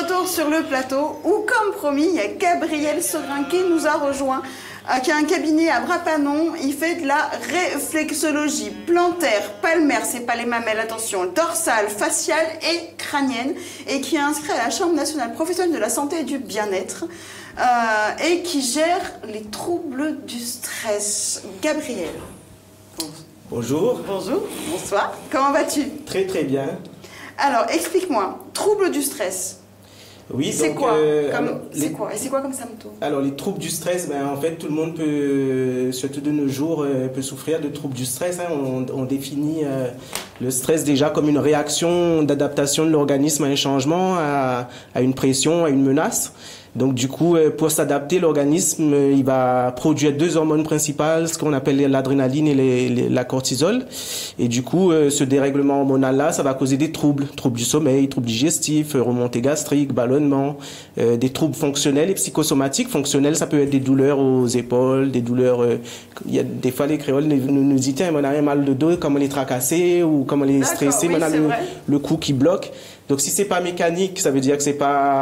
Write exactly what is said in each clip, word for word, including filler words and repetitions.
retour sur le plateau où, comme promis, il y a Gabriel Segrin qui nous a rejoint, euh, qui a un cabinet à Bras-Panon. Il fait de la réflexologie plantaire, palmaire, c'est pas les mamelles, attention, dorsale, faciale et crânienne, et qui est inscrit à la Chambre nationale professionnelle de la santé et du bien-être, euh, et qui gère les troubles du stress. Gabriel. Bonjour. Bonjour, bonsoir. Comment vas-tu? Très très bien. Alors, explique-moi, troubles du stress. Oui, c'est quoi, euh, comme, les... quoi Et c'est quoi comme symptôme? Alors, les troubles du stress, ben, en fait, tout le monde peut, surtout de nos jours, euh, peut souffrir de troubles du stress. Hein. On, on définit euh, le stress déjà comme une réaction d'adaptation de l'organisme à un changement, à, à une pression, à une menace. Donc du coup, pour s'adapter, l'organisme, il va produire deux hormones principales, ce qu'on appelle l'adrénaline et les, les, la cortisol. Et du coup, ce dérèglement hormonal-là, ça va causer des troubles, troubles du sommeil, troubles digestifs, remontées gastriques, ballonnements, euh, des troubles fonctionnels et psychosomatiques. Fonctionnels, ça peut être des douleurs aux épaules, des douleurs... Euh, il y a des fois, les créoles nous, nous disent, tiens, on a un mal de dos, comme on est tracassé ou comme on est stressé, oui, on a le, vrai. le cou qui bloque. Donc si c'est pas mécanique, ça veut dire que c'est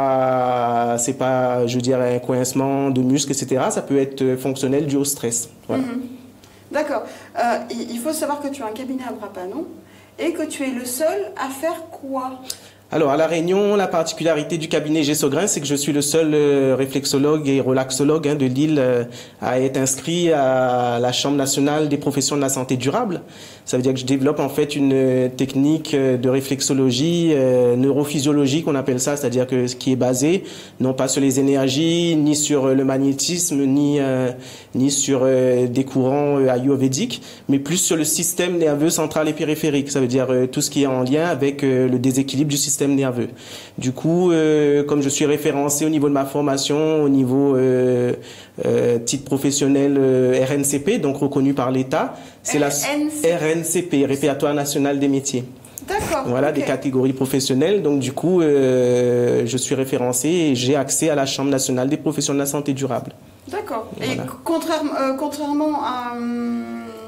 pas, c'est pas, je veux dire, un coincement de muscles, et cetera. Ça peut être fonctionnel dû au stress. Voilà. Mm-hmm. D'accord. Euh, il faut savoir que tu as un cabinet à Bras-Panon et que tu es le seul à faire quoi? Alors, à La Réunion, la particularité du cabinet G. Segrin, c'est que je suis le seul euh, réflexologue et relaxologue hein, de l'île euh, à être inscrit à la Chambre nationale des professions de la santé durable. Ça veut dire que je développe en fait une euh, technique euh, de réflexologie euh, neurophysiologique, on appelle ça, c'est-à-dire que ce qui est basé non pas sur les énergies, ni sur euh, le magnétisme, ni euh, ni sur euh, des courants euh, ayurvédiques, mais plus sur le système nerveux central et périphérique. Ça veut dire euh, tout ce qui est en lien avec euh, le déséquilibre du système nerveux. Du coup, euh, comme je suis référencé au niveau de ma formation, au niveau euh, euh, titre professionnel euh, R N C P, donc reconnu par l'État, c'est la R N C P, Répertoire national des métiers. D'accord. Voilà, okay. Des catégories professionnelles. Donc du coup, euh, je suis référencé et j'ai accès à la Chambre nationale des professions de la santé durable. D'accord. Voilà. Et contrairement, euh, contrairement à... Hum...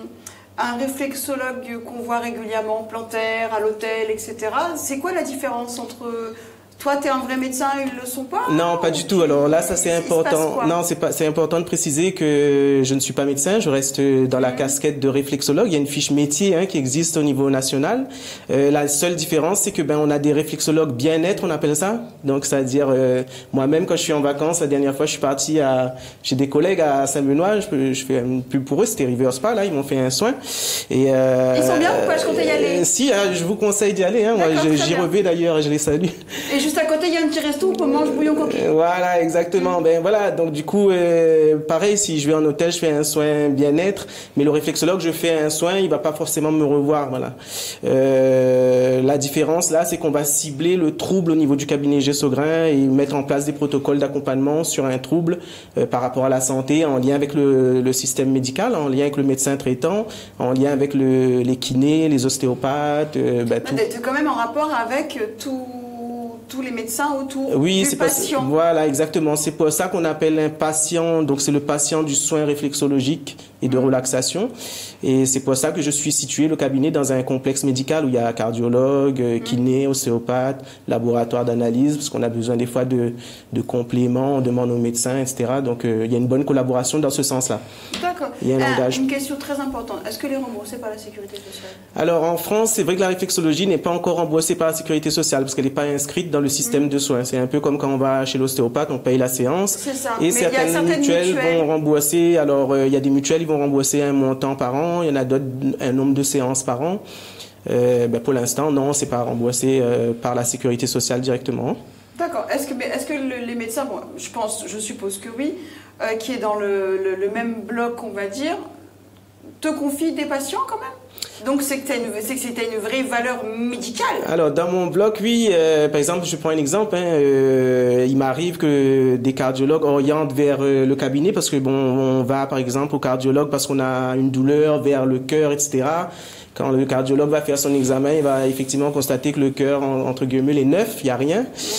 un réflexologue qu'on voit régulièrement, plantaire, à l'hôtel, et cetera. C'est quoi la différence entre... Toi, tu es un vrai médecin et ils ne le sont pas? Non, pas du tout. Alors là, ça c'est important. Non, c'est pas, c'est important de préciser que je ne suis pas médecin. Je reste dans la mmh. casquette de réflexologue. Il y a une fiche métier hein, qui existe au niveau national. Euh, la seule différence, c'est que ben on a des réflexologues bien-être, on appelle ça. Donc, c'est-à-dire euh, moi-même quand je suis en vacances, la dernière fois, je suis parti à, j'ai des collègues à Saint-Benoît. Je, je fais une pub pour eux. C'était River Spa. Là, ils m'ont fait un soin. Et euh, ils sont bien ou pas? Je comptais y aller. Euh, si, euh, je vous conseille d'y aller. Hein. Moi, j'y revais d'ailleurs. Je les salue. Et juste à côté, il y a un petit resto où on mange bouillon coquille. Voilà, exactement. Mmh. Ben voilà, donc du coup, euh, pareil, si je vais en hôtel, je fais un soin bien-être, mais le réflexologue, je fais un soin, il va pas forcément me revoir, voilà. Euh, la différence là, c'est qu'on va cibler le trouble au niveau du cabinet G. Segrin et mettre en place des protocoles d'accompagnement sur un trouble euh, par rapport à la santé, en lien avec le, le système médical, en lien avec le médecin traitant, en lien avec le, les kinés, les ostéopathes, euh, ben, tout. D'être quand même en rapport avec tout... tous les médecins autour oui, du patient. Pas, voilà, exactement. C'est pour ça qu'on appelle un patient. Donc, c'est le patient du soin réflexologique et de mmh. relaxation. Et c'est pour ça que je suis situé, le cabinet, dans un complexe médical où il y a cardiologue, mmh. kiné, ostéopathe, laboratoire d'analyse, parce qu'on a besoin des fois de, de compléments, on demande aux médecins, et cetera. Donc, euh, il y a une bonne collaboration dans ce sens-là. D'accord. Il y a un euh, langage. Une question très importante. Est-ce que les remboursés par la sécurité sociale? Alors, en France, c'est vrai que la réflexologie n'est pas encore remboursée par la sécurité sociale parce qu'elle n'est pas inscrite dans le système mmh. de soins. C'est un peu comme quand on va chez l'ostéopathe, on paye la séance. C'est ça. Et Mais certaines, certaines mutuelles, mutuelles vont rembourser. Alors, euh, il y a des mutuelles, ils vont rembourser un montant par an. Il y en a d'autres, un nombre de séances par an. Euh, ben, pour l'instant, non, c'est pas remboursé euh, par la sécurité sociale directement. D'accord. Est-ce que, est-ce que le, les médecins, bon, je pense, je suppose que oui, euh, qui est dans le, le, le même bloc, on va dire, te confient des patients quand même? Donc, c'est que tu as une, une vraie valeur médicale. Alors, dans mon bloc, oui. Euh, par exemple, je prends un exemple. Hein, euh, il m'arrive que des cardiologues orientent vers euh, le cabinet parce que, bon, on va, par exemple, au cardiologue parce qu'on a une douleur vers le cœur, et cetera. Quand le cardiologue va faire son examen, il va effectivement constater que le cœur, entre guillemets, est neuf, il n'y a rien.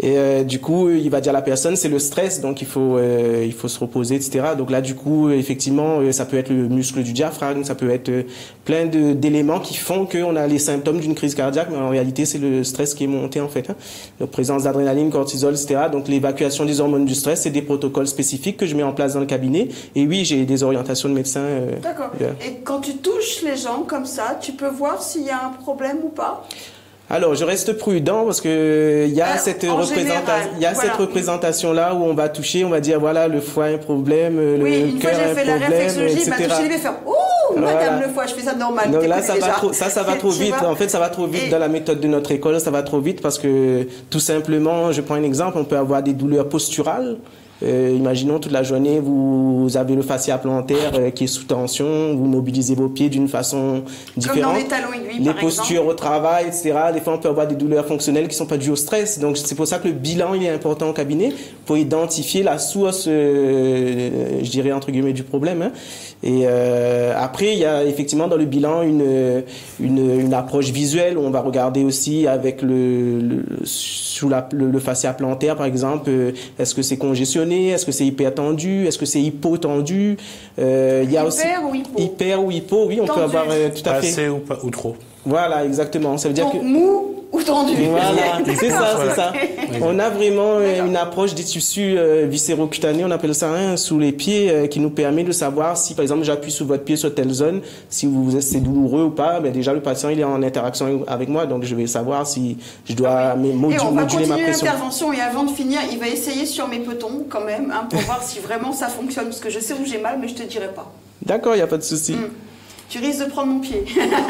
Et euh, du coup, il va dire à la personne, c'est le stress, donc il faut euh, il faut se reposer, et cetera. Donc là, du coup, effectivement, ça peut être le muscle du diaphragme, ça peut être euh, plein de d'éléments qui font qu'on a les symptômes d'une crise cardiaque, mais en réalité, c'est le stress qui est monté en fait. Hein. Donc présence d'adrénaline, cortisol, et cetera. Donc l'évacuation des hormones du stress, c'est des protocoles spécifiques que je mets en place dans le cabinet. Et oui, j'ai des orientations de médecins. Euh, D'accord. De... Et quand tu touches les gens comme ça, tu peux voir s'il y a un problème ou pas? Alors, je reste prudent parce que il y a Alors, cette en représentation, général, il y a voilà. cette représentation là où on va toucher, on va dire voilà le foie a un problème, le Oui, une fois cœur a j'ai un fait la problème, réflexologie, et m'a cetera. touché les faire. Ouh, Voilà. madame le foie, je fais ça normal. Donc là, t'écoutes ça va déjà. trop, ça, ça va trop Tu vite. vois. En fait, ça va trop vite Et- dans la méthode de notre école. Ça va trop vite parce que tout simplement, je prends un exemple, on peut avoir des douleurs posturales. Euh, imaginons toute la journée, vous avez le fascia plantaire euh, qui est sous tension, vous mobilisez vos pieds d'une façon différente. Comme dans les talons aiguilles, Les par postures exemple. au travail, et cetera. Des fois, on peut avoir des douleurs fonctionnelles qui sont pas dues au stress. Donc, c'est pour ça que le bilan, il est important au cabinet pour identifier la source, euh, je dirais, entre guillemets, du problème. Hein. Et euh, après, il y a effectivement dans le bilan une, une, une approche visuelle où on va regarder aussi avec le, le, sous la, le, le fascia plantaire, par exemple, euh, est-ce que c'est congestionné, est-ce que c'est hyper tendu, est-ce que c'est hypotendu. Euh, il y a Hyper aussi ou hypo hyper ou hypo, oui, on Tendu. peut avoir euh, tout à Pas fait. assez ou, pas, ou trop. Voilà, exactement. Ça veut dire Donc, que mou ou tendu. voilà, c'est ça, c'est ça. Ok. On a vraiment euh, D'accord. une approche des tissus euh, viscéro-cutanés, on appelle ça, hein, sous les pieds, euh, qui nous permet de savoir si, par exemple, j'appuie sur votre pied sur telle zone, si vous c'est douloureux ou pas. Ben déjà, le patient il est en interaction avec moi, donc je vais savoir si je dois me Et modu- on va moduler ma continuer pression. l'intervention et avant de finir, il va essayer sur mes petons quand même hein, pour voir si vraiment ça fonctionne parce que je sais où j'ai mal mais je te dirai pas. D'accord, il n'y a pas de souci. Mm. Tu risques de prendre mon pied.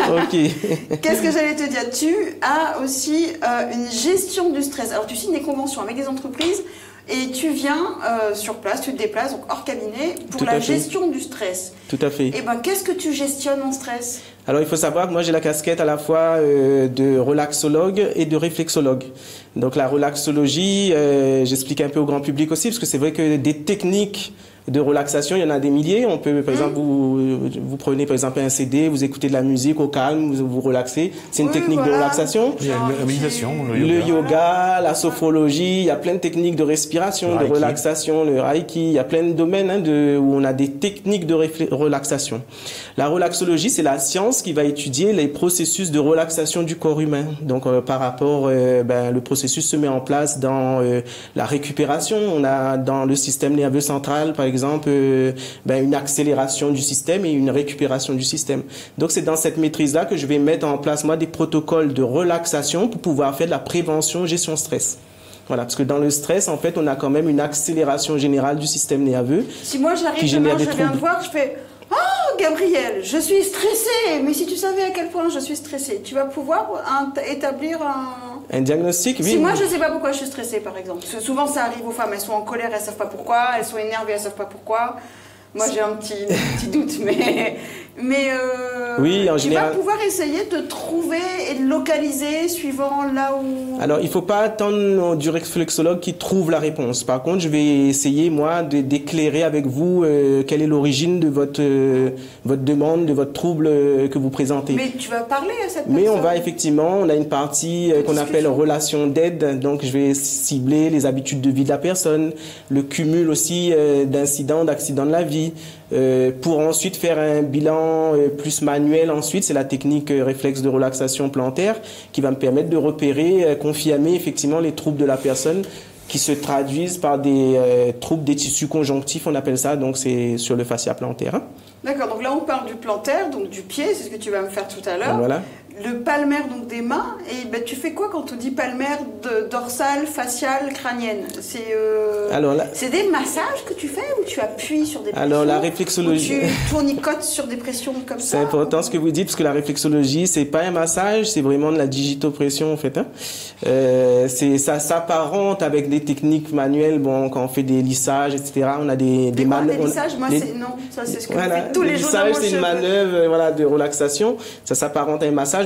Ok. Qu'est-ce que j'allais te dire? Tu as aussi euh, une gestion du stress. Alors tu signes des conventions avec des entreprises et tu viens euh, sur place, tu te déplaces donc hors cabinet pour Tout à la fait. gestion du stress. Tout à fait. Et ben qu'est-ce que tu gestionnes en stress? Alors, il faut savoir que moi, j'ai la casquette à la fois euh, de relaxologue et de réflexologue. Donc, la relaxologie, euh, j'explique un peu au grand public aussi, parce que c'est vrai que des techniques de relaxation, il y en a des milliers. On peut, par exemple, vous, vous prenez par exemple un C D, vous écoutez de la musique au calme, vous vous relaxez. C'est une Oui, technique voilà. de relaxation. Il y a Genre, la méditation, tu- le yoga. Le yoga, la sophrologie, il y a plein de techniques de respiration, Le de reiki. relaxation, le reiki, il y a plein de domaines hein, de, où on a des techniques de réflé- relaxation. La relaxologie, c'est la science qui va étudier les processus de relaxation du corps humain. Donc euh, par rapport, euh, ben, le processus se met en place dans euh, la récupération. On a dans le système nerveux central, par exemple, euh, ben, une accélération du système et une récupération du système. Donc c'est dans cette maîtrise-là que je vais mettre en place moi des protocoles de relaxation pour pouvoir faire de la prévention gestion stress. Voilà, parce que dans le stress, en fait, on a quand même une accélération générale du système nerveux. Si moi Qui j'arrive génère demain, des je viens te troubles. voir, je fais « Oh Gabriel, je suis stressée !» Mais si tu savais à quel point je suis stressée, tu vas pouvoir un- établir un... Un diagnostic, oui. Si moi je sais pas pourquoi je suis stressée par exemple, parce que souvent ça arrive aux femmes, elles sont en colère, elles savent pas pourquoi, elles sont énervées, elles savent pas pourquoi. Moi j'ai un petit, un petit doute, mais, mais euh, Oui, en tu général- vas pouvoir essayer de trouver et de localiser suivant là où... Alors, il faut pas attendre du réflexologue qui trouve la réponse. Par contre, je vais essayer, moi, de- d'éclairer avec vous euh, quelle est l'origine de votre, euh, votre demande, de votre trouble euh, que vous présentez. Mais tu vas parler à cette Mais personne. on va effectivement, on a une partie euh, qu'on Discussion. appelle relation d'aide. Donc, je vais cibler les habitudes de vie de la personne, le cumul aussi euh, d'incidents, d'accidents de la vie, euh, pour ensuite faire un bilan euh, plus manuel. Ensuite, c'est la technique euh, réflexe de relaxation plantaire qui va me permettre de repérer, euh, confirmer effectivement les troubles de la personne qui se traduisent par des euh, troubles des tissus conjonctifs, on appelle ça. Donc, c'est sur le fascia plantaire. Hein. D'accord, donc là on parle du plantaire, donc du pied, c'est ce que tu vas me faire tout à l'heure. Donc, voilà. Le palmaire, donc des mains. Et ben, tu fais quoi quand on dit palmaire de, dorsale, faciale, crânienne? C'est euh, Alors là- c'est des massages que tu fais ou tu appuies sur des pressions? Alors, la réflexologie- Ou tu tournicotes sur des pressions comme ça? C'est important ce que vous dites, parce que la réflexologie, c'est pas un massage, c'est vraiment de la digitopression, en fait. Hein. Euh, c'est, ça s'apparente avec des techniques manuelles, bon, quand on fait des lissages, et cetera. On a des, Des, des quoi, manœuvres. des on- lissages? Moi, les- c'est... Non, ça c'est ce que Voilà, je fais tous le les jours dans lissage, mon c'est une cheveu. manœuvre euh, voilà, de relaxation. Ça s'apparente à un massage,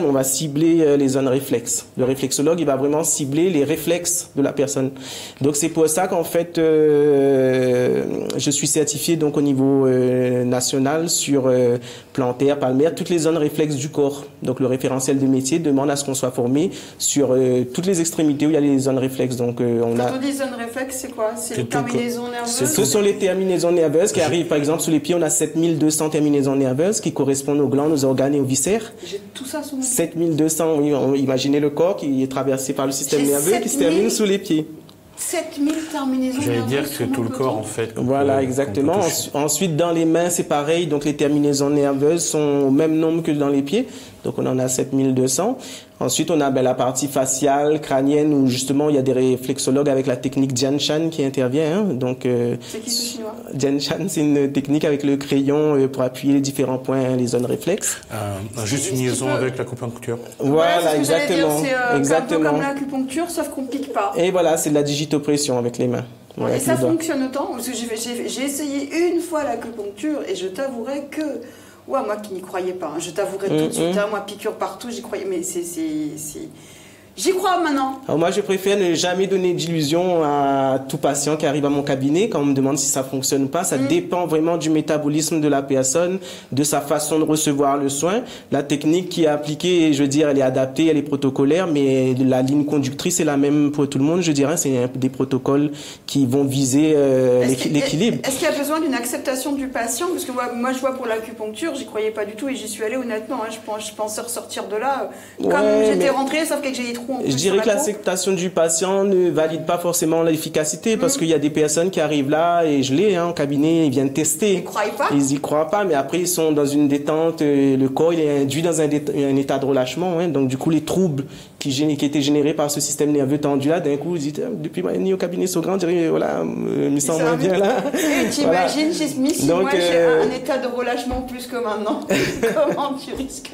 mais on va cibler euh, les zones réflexes. Le réflexologue, il va vraiment cibler les réflexes de la personne. Donc c'est pour ça qu'en fait, euh, je suis certifié donc au niveau euh, national sur euh, plantaire, palmaire, toutes les zones réflexes du corps. Donc le référentiel de métier demande à ce qu'on soit formé sur euh, toutes les extrémités où il y a les zones réflexes. Donc euh, on Quand a. on dit zone réflexe, c'est quoi? C'est les terminaisons nerveuses? Ce sont les terminaisons nerveuses qui arrivent, par exemple, sous les pieds. On a sept mille deux cents terminaisons nerveuses qui correspondent aux glandes, aux organes et aux viscères. J'ai tout ça sous mon pied. sept mille deux cents, oui, on- imaginez le corps qui est traversé par le système J'ai nerveux qui se termine sous les pieds. sept mille terminaisons J'allais nerveuses dire que sur tout mon le corps, peloton. en fait. qu'on Voilà, peut- exactement. qu'on peut toucher. Ensu- Ensuite, dans les mains, c'est pareil. Donc, les terminaisons nerveuses sont au même nombre que dans les pieds. Donc, on en a sept mille deux cents. Ensuite, on a ben, la partie faciale, crânienne, où justement, il y a des réflexologues avec la technique Jian Shan qui intervient. Hein. Donc, euh, C'est qui ce chinois? Jian Shan, c'est une technique avec le crayon euh, pour appuyer les différents points, les zones réflexes. Euh, juste une Est-ce liaison qu'il peut- avec l'acupuncture. Voilà, Voilà, c'est ce que j'allais dire, exactement. c'est euh, un peu exactement. comme l'acupuncture, sauf qu'on pique pas. Et voilà, c'est de la digitopression avec les mains. Voilà, Et avec ça les doigts. fonctionne autant? Parce que j'ai j'ai- j'ai essayé une fois l'acupuncture et je t'avouerai que... Ouais, moi qui n'y croyais pas, hein, je t'avouerai tout de Mm, suite, mm. hein, moi piqûre partout, j'y croyais, mais c'est... c'est- c'est- J'y crois maintenant. Alors moi, je préfère ne jamais donner d'illusion à tout patient qui arrive à mon cabinet quand on me demande si ça fonctionne ou pas. Ça Mm. dépend vraiment du métabolisme de la personne, de sa façon de recevoir le soin. La technique qui est appliquée, je veux dire, elle est adaptée, elle est protocolaire, mais la ligne conductrice est la même pour tout le monde, je dirais. C'est un- des protocoles qui vont viser euh, Est-ce l'équi- qu'il- l'équilibre. Est-ce qu'il y a besoin d'une acceptation du patient? Parce que moi, moi, je vois pour l'acupuncture, j'y croyais pas du tout et j'y suis allée honnêtement. hein, je, pense, je pensais ressortir de là. euh, Comme Ouais, j'étais mais- rentrée, sauf que j'ai des trous en plus Je sur dirais la que peau. l'acceptation du patient ne valide pas forcément l'efficacité parce Mm. qu'il y a des personnes qui arrivent là et je l'ai hein, en cabinet, ils viennent Ils tester. ne croient pas? Ils y croient pas, mais après ils sont dans une détente, euh, le corps il est induit dans un, dé- un état de relâchement, hein, donc du coup les troubles qui, gén- qui étaient générés par ce système nerveux tendu là, d'un coup ils disent, Ah, depuis ma nuit au cabinet Sogran, on dirait, voilà, euh, me sens Ça moins va bien mieux. là. Et t'imagines, j'ai mis si Donc, moi j'ai euh, un état de relâchement plus que maintenant. Comment tu risques?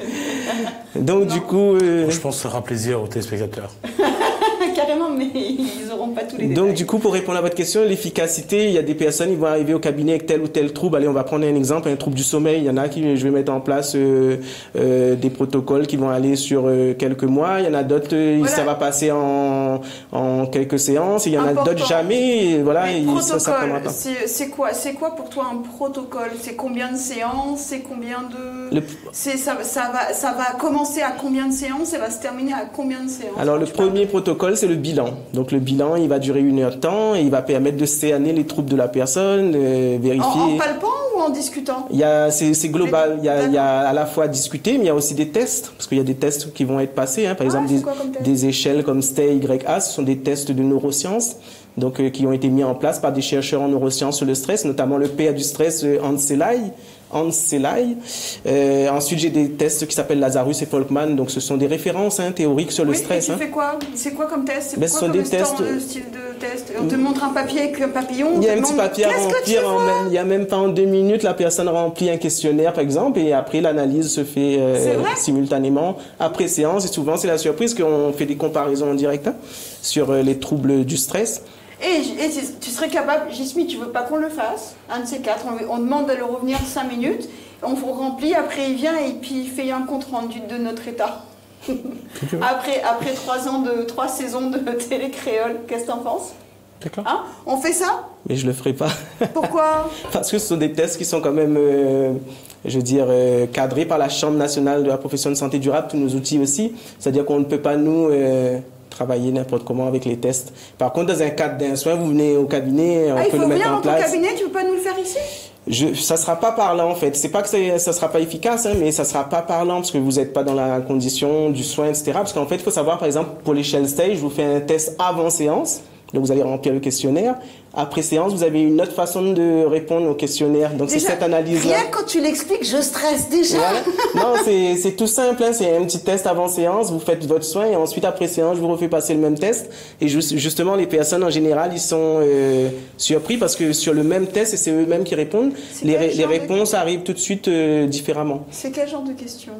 Donc Non. du coup, euh, Je pense que ça fera plaisir aux téléspectateurs. Carrément, mais ils n'auront pas tous les détails. donc du coup pour répondre à votre question, l'efficacité, il y a des personnes qui vont arriver au cabinet avec tel ou tel trouble. Allez, on va prendre un exemple, un trouble du sommeil. Il y en a qui, je vais mettre en place euh, euh, des protocoles qui vont aller sur euh, quelques mois. Il y en a d'autres, euh, Voilà. ça va passer en, en quelques séances. Et il y en a Important. d'autres jamais. Et voilà, Mais et ça, ça prendra protocole, pas. c'est c'est quoi, c'est quoi pour toi un protocole? C'est combien de séances? C'est combien de... Le- C'est ça, ça va, ça va commencer à combien de séances? Et va se terminer à combien de séances? Alors le Tu parles premier protocole, c'est le bilan. Donc le bilan, il va durer une heure de temps et il va permettre de cerner les troubles de la personne, euh, En, vérifier. en palpant ou en discutant? Il y a, c'est, c'est global. Il y, a, il y a D'accord. à la fois discuter, mais il y a aussi des tests, parce qu'il y a des tests qui vont être passés. Hein. Par Ah, exemple, c'est des, quoi comme test? des échelles comme S T E, Y A, ce sont des tests de neurosciences, donc euh, qui ont été mis en place par des chercheurs en neurosciences sur le stress, notamment le père du stress, euh, Hans Selye. Hans Selye. Euh, ensuite, j'ai des tests qui s'appellent Lazarus et Folkman, donc ce sont des références hein, théoriques sur le Oui, stress. et tu hein. fais quoi? C'est quoi comme test? C'est Ben, quoi ce sont comme des stand- tests- euh, style de test? On te montre un papier avec un papillon. on Il y a te un petit demande, papier à qu'est-ce que tu remplir, en vois? même, il y a même pas en deux minutes, la personne remplit un questionnaire par exemple, et après l'analyse se fait euh, C'est vrai? simultanément après séance, et souvent c'est la surprise qu'on fait des comparaisons en direct hein, sur euh, les troubles du stress. Et, et tu- tu serais capable, Gismi, tu veux pas qu'on le fasse? Un de ces quatre, on, on demande de le revenir cinq minutes, on vous remplit, après il vient et puis il fait un compte rendu de notre état. après, après trois ans de trois saisons de télé créole, qu'est-ce que t'en penses? D'accord. Hein? On fait ça? Mais je le ferai pas. Pourquoi? Parce que ce sont des tests qui sont quand même, euh, je veux dire, euh, cadrés par la Chambre nationale de la profession de santé durable, tous nos outils aussi. C'est-à-dire qu'on ne peut pas, nous, euh, travailler n'importe comment avec les tests. Par contre, dans un cadre d'un soin, vous venez au cabinet, on Ah, il peut faut le mettre venir en dans ton place. cabinet, tu peux pas nous le faire ici? Je, ça sera pas parlant en fait. C'est pas que c'est- ça sera pas efficace, hein, mais ça sera pas parlant parce que vous n'êtes pas dans la condition du soin, et cetera. Parce qu'en fait, il faut savoir, par exemple, pour l'échelle stage, je vous fais un test avant séance. Donc, vous allez remplir le questionnaire. Après séance, vous avez une autre façon de répondre au questionnaire. Donc, c'est Déjà, cette analyse-là. Rien que quand tu l'expliques, je stresse déjà. Voilà. Non, c'est, c'est tout simple. Hein. C'est un petit test avant séance. Vous faites votre soin et ensuite, après séance, je vous refais passer le même test. Et juste- justement, les personnes, en général, ils sont euh, surpris parce que sur le même test, et c'est eux-mêmes qui répondent, C'est les, quel ré- les genre de- réponses arrivent tout de suite euh, différemment. C'est quel genre de question?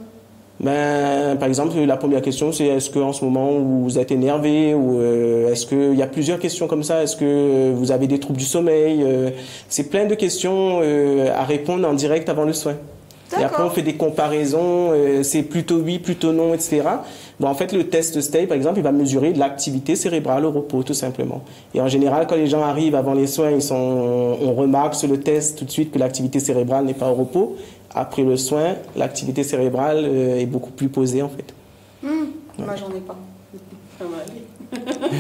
Ben, par exemple, la première question, c'est est-ce qu'en ce moment vous êtes énervé ou euh, est-ce qu'il y a plusieurs questions comme ça? Est-ce que vous avez des troubles du sommeil? euh, C'est plein de questions euh, à répondre en direct avant le soin. Et après, on fait des comparaisons, euh, c'est plutôt oui, plutôt non, et cetera. Bon, en fait, le test STEI, par exemple, il va mesurer de l'activité cérébrale au repos, tout simplement. Et en général, quand les gens arrivent avant les soins, ils sont, on remarque sur le test tout de suite que l'activité cérébrale n'est pas au repos. Après le soin, l'activité cérébrale euh, est beaucoup plus posée, en fait. Mmh, ouais. Moi, j'en ai pas. Ça va aller.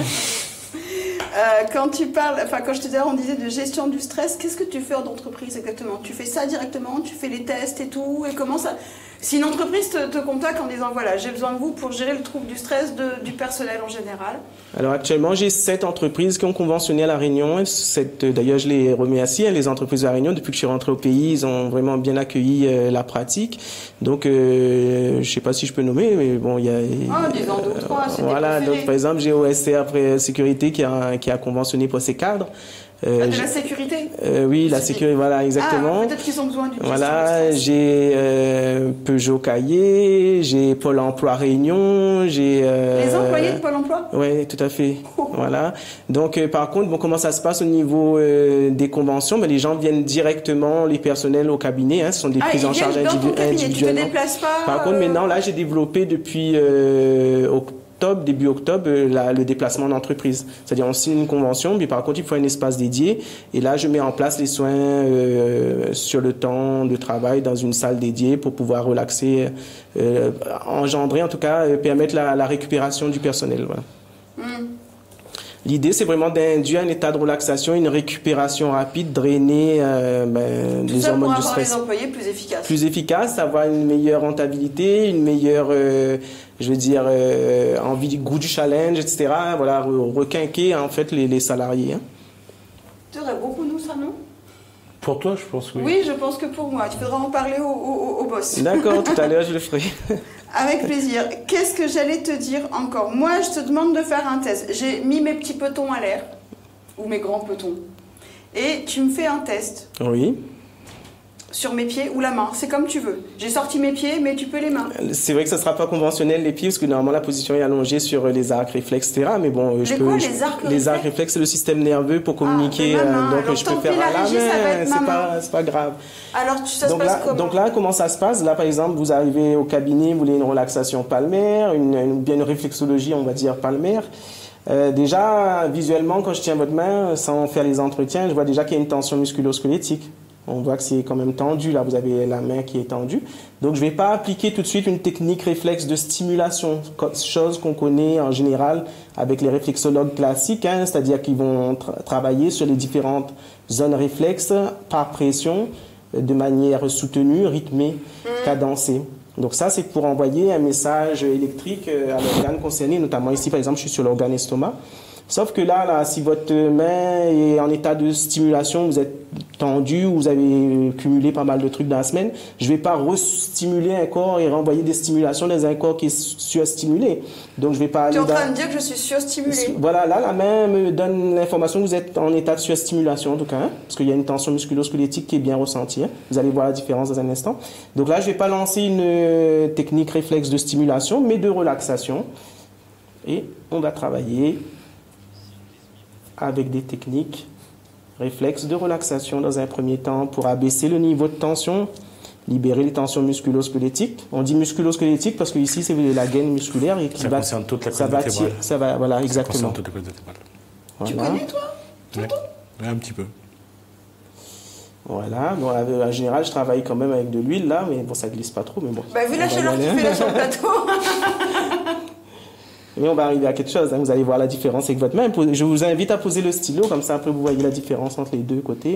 Euh, quand tu parles, enfin quand je te disais, on disait de gestion du stress, qu'est-ce que tu fais en entreprise exactement? Tu fais ça directement, tu fais les tests et tout, et comment ça? Si une entreprise te, te contacte en disant voilà, j'ai besoin de vous pour gérer le trouble du stress de, du personnel en général. Alors actuellement, j'ai sept entreprises qui ont conventionné à La Réunion. D'ailleurs, je les remercie, hein, les entreprises de La Réunion. Depuis que je suis rentré au pays, ils ont vraiment bien accueilli euh, la pratique. Donc, euh, je ne sais pas si je peux nommer, mais bon, il y a... Ah, oh, disons deux ou trois, c'est voilà, donc par exemple, j'ai O S C après Sécurité qui a, qui a conventionné pour ses cadres. Euh, de la sécurité euh, Oui, la sécurité, voilà, exactement. Ah, peut-être qu'ils ont besoin d'une Voilà, j'ai euh, Peugeot Cahier, j'ai Pôle emploi Réunion, j'ai... Euh, Les employés de Pôle emploi? Oui, tout à fait. Oh. Voilà. Donc, euh, par contre, bon, comment ça se passe au niveau euh, des conventions? Ben, les gens viennent directement, les personnels au cabinet, hein, ce sont des ah, prises en charge individu individuelles. Tu te déplaces pas? Par euh... contre, maintenant, là, j'ai développé depuis euh, octobre, Octobre, début octobre, la, le déplacement d'entreprise. C'est-à-dire, on signe une convention, mais par contre, il faut un espace dédié. Et là, je mets en place les soins euh, sur le temps de travail dans une salle dédiée pour pouvoir relaxer, euh, engendrer, en tout cas, euh, permettre la, la récupération du personnel. Voilà. Mm. L'idée, c'est vraiment d'induire un état de relaxation, une récupération rapide, drainer euh, ben, les hormones du stress. Pour avoir les employés plus efficaces. Plus efficaces, avoir une meilleure rentabilité, une meilleure, euh, je veux dire, euh, envie du goût du challenge, et cetera. Voilà, requinquer en fait les, les salariés. Hein. Tu aurais beaucoup nous ça, non? Pour toi, je pense, oui. Oui, je pense que pour moi. Il faudra en parler au, au, au boss. D'accord, tout à l'heure, je le ferai. Avec plaisir. Qu'est-ce que j'allais te dire encore? Moi, je te demande de faire un test. J'ai mis mes petits petons à l'air, ou mes grands petons, et tu me fais un test. Oui. Sur mes pieds ou la main, c'est comme tu veux. J'ai sorti mes pieds, mais tu peux les mains. C'est vrai que ça ne sera pas conventionnel les pieds, parce que normalement la position est allongée sur les arcs réflexes, et cetera. Mais bon, les je quoi, peux. Les arcs je, Les arcs réflexes, c'est le système nerveux pour communiquer. Ah, main, donc alors, je peux faire à la main. C'est pas, c'est pas grave. Alors, ça donc se passe là, comment? Donc là, comment ça se passe? Là, par exemple, vous arrivez au cabinet, vous voulez une relaxation palmaire, une, une bien une réflexologie, on va dire palmaire. Euh, déjà, visuellement, quand je tiens votre main, sans faire les entretiens, je vois déjà qu'il y a une tension musculo-squelettique. On voit que c'est quand même tendu. Là, vous avez la main qui est tendue. Donc, je ne vais pas appliquer tout de suite une technique réflexe de stimulation, chose qu'on connaît en général avec les réflexologues classiques, hein, c'est-à-dire qu'ils vont tra travailler sur les différentes zones réflexes par pression, de manière soutenue, rythmée, mmh. cadencée. Donc ça, c'est pour envoyer un message électrique à l'organe concerné, notamment ici, par exemple, je suis sur l'organe estomac. Sauf que là, là, si votre main est en état de stimulation, vous êtes tendu, vous avez cumulé pas mal de trucs dans la semaine, je ne vais pas re-stimuler un corps et renvoyer des stimulations dans un corps qui est surstimulé. Donc je vais pas aller. Tu es en train dans... de dire que je suis surstimulé. Voilà, là, la main me donne l'information que vous êtes en état de surstimulation, en tout cas, hein, parce qu'il y a une tension musculo-squelettique qui est bien ressentie. Hein. Vous allez voir la différence dans un instant. Donc là, je ne vais pas lancer une technique réflexe de stimulation, mais de relaxation. Et on va travailler avec des techniques réflexes de relaxation dans un premier temps pour abaisser le niveau de tension, libérer les tensions musculo-squelettiques. On dit musculo-squelettique parce que ici c'est la gaine musculaire et qui ça va concerne toute la ça colonne va vertébrale. Ça va voilà ça exactement. Concerne toute la colonne vertébrale. Voilà. Tu connais toi ouais. Ouais, un petit peu. Voilà, bon, en général je travaille quand même avec de l'huile là, mais bon ça glisse pas trop, mais bon. Bah vu la chaleur qui fait là sur le plateau. Mais on va arriver à quelque chose, hein. Vous allez voir la différence avec votre main. Je vous invite à poser le stylo, comme ça après vous voyez la différence entre les deux côtés.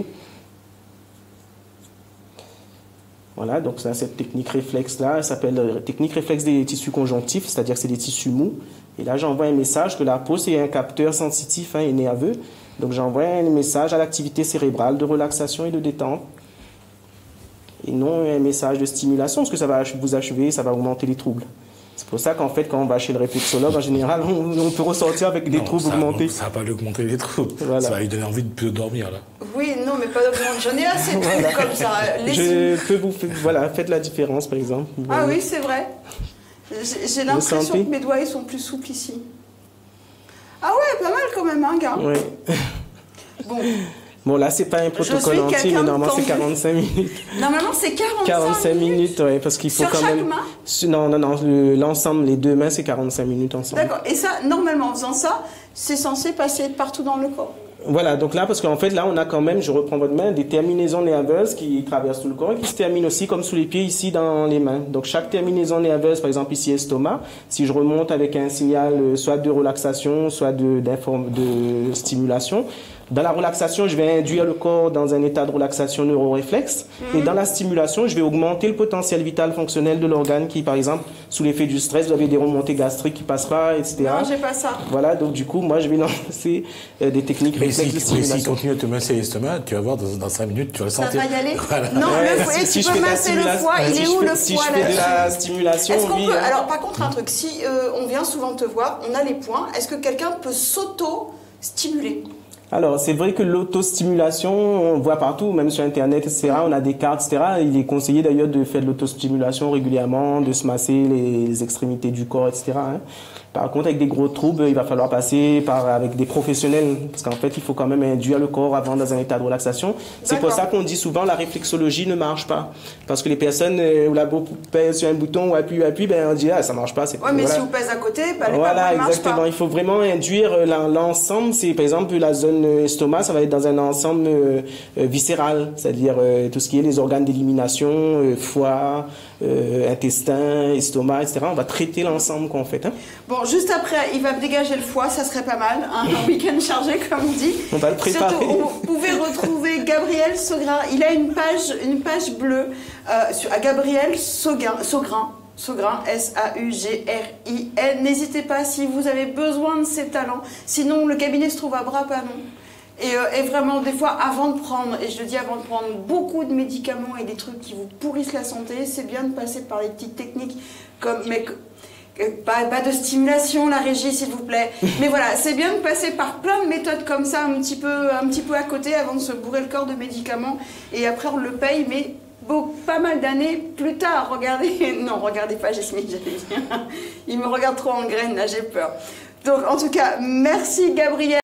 Voilà, donc ça, cette technique réflexe-là, elle s'appelle technique réflexe des tissus conjonctifs, c'est-à-dire que c'est des tissus mous. Et là, j'envoie un message que la peau, c'est un capteur sensitif hein, et nerveux. Donc j'envoie un message à l'activité cérébrale de relaxation et de détente. Et non un message de stimulation, parce que ça va vous achever, ça va augmenter les troubles. C'est pour ça qu'en fait, quand on va chez le réflexologue, en général, on, on peut ressortir avec des non, troubles ça, augmentés. Ça va pas lui augmenter les troubles. Voilà. Ça va lui donner envie de plus dormir, là. Oui, non, mais pas d'augmenter. J'en ai assez de troubles voilà. comme ça. Les Je peux vous faire, voilà, faites la différence, par exemple. Vous ah voyez. oui, c'est vrai. J'ai l'impression que mes doigts, ils sont plus souples ici. Ah ouais, pas mal quand même, hein, gars. Oui. Bon. Bon, là, c'est pas un protocole entier, mais normalement, c'est quarante-cinq minutes. Normalement, c'est quarante-cinq, quarante-cinq minutes, oui, parce qu'il faut sur quand chaque même... main? Non, non, non, l'ensemble, les deux mains, c'est quarante-cinq minutes ensemble. D'accord. Et ça, normalement, en faisant ça, c'est censé passer partout dans le corps? Voilà, donc là, parce qu'en fait, là, on a quand même, je reprends votre main, des terminaisons nerveuses qui traversent tout le corps et qui se terminent aussi comme sous les pieds, ici, dans les mains. Donc, chaque terminaison nerveuse, par exemple, ici, estomac, si je remonte avec un signal euh, soit de relaxation, soit de, de stimulation, dans la relaxation, je vais induire le corps dans un état de relaxation neuroréflexe. Mmh. Et dans la stimulation, je vais augmenter le potentiel vital fonctionnel de l'organe qui, par exemple, sous l'effet du stress, vous avez des remontées gastriques qui passent pas, et cetera. Non, j'ai pas ça. Voilà, donc du coup, moi, je vais lancer euh, des techniques mais réflexes si, de stimulation. Mais si continue à te masser l'estomac, tu vas voir, dans, dans cinq minutes, tu vas le sentir. Ça va y aller. Voilà. Non, ouais, le foie, si, si tu je peux fais masser le foie, il si est où fais, le si foie je fais là-dessus? de la stimulation, Est-ce qu'on oui, peut, hein. alors par contre un truc, si euh, on vient souvent te voir, on a les points, est-ce que quelqu'un peut s'auto-stimuler? Alors, c'est vrai que l'autostimulation, on voit partout, même sur Internet, et cetera. On a des cartes, et cetera. Il est conseillé d'ailleurs de faire de l'autostimulation régulièrement, de se masser les extrémités du corps, et cetera. Hein. Par contre, avec des gros troubles, il va falloir passer par, avec des professionnels, parce qu'en fait, il faut quand même induire le corps avant dans un état de relaxation. C'est pour ça qu'on dit souvent la réflexologie ne marche pas. Parce que les personnes, où la beau pèse sur un bouton ou appuie, appuie, ben on dit, ah, ça marche pas. Ouais, mais voilà. si vous pèse à côté, ben, les voilà, ne marchent exactement. pas. Il faut vraiment induire l'ensemble. C'est, par exemple, la zone estomac, ça va être dans un ensemble euh, viscéral, c'est-à-dire euh, tout ce qui est les organes d'élimination, euh, foie, euh, intestin, estomac, et cetera. On va traiter l'ensemble qu'on fait. Hein. Bon, juste après, il va me dégager le foie, ça serait pas mal. Hein, un week-end chargé, comme on dit. On va le préparer. Surtout, vous pouvez retrouver Gabriel Saugrin. Il a une page, une page bleue euh, sur, à Gabriel Saugrin. Saugrin. Saugrin, S A U G R I N. N'hésitez pas si vous avez besoin de ses talents. Sinon, le cabinet se trouve à Bras-Panon. Et, euh, et vraiment, des fois, avant de prendre, et je le dis avant de prendre beaucoup de médicaments et des trucs qui vous pourrissent la santé, c'est bien de passer par les petites techniques comme... Mais, Pas, pas de stimulation, la régie, s'il vous plaît. Mais voilà, c'est bien de passer par plein de méthodes comme ça, un petit peu, un petit peu à côté, avant de se bourrer le corps de médicaments. Et après, on le paye, mais beau, pas mal d'années plus tard. Regardez, non, regardez pas Jasmine, j'allais dire. Il me regarde trop en graine, là, j'ai peur. Donc, en tout cas, merci Gabriel.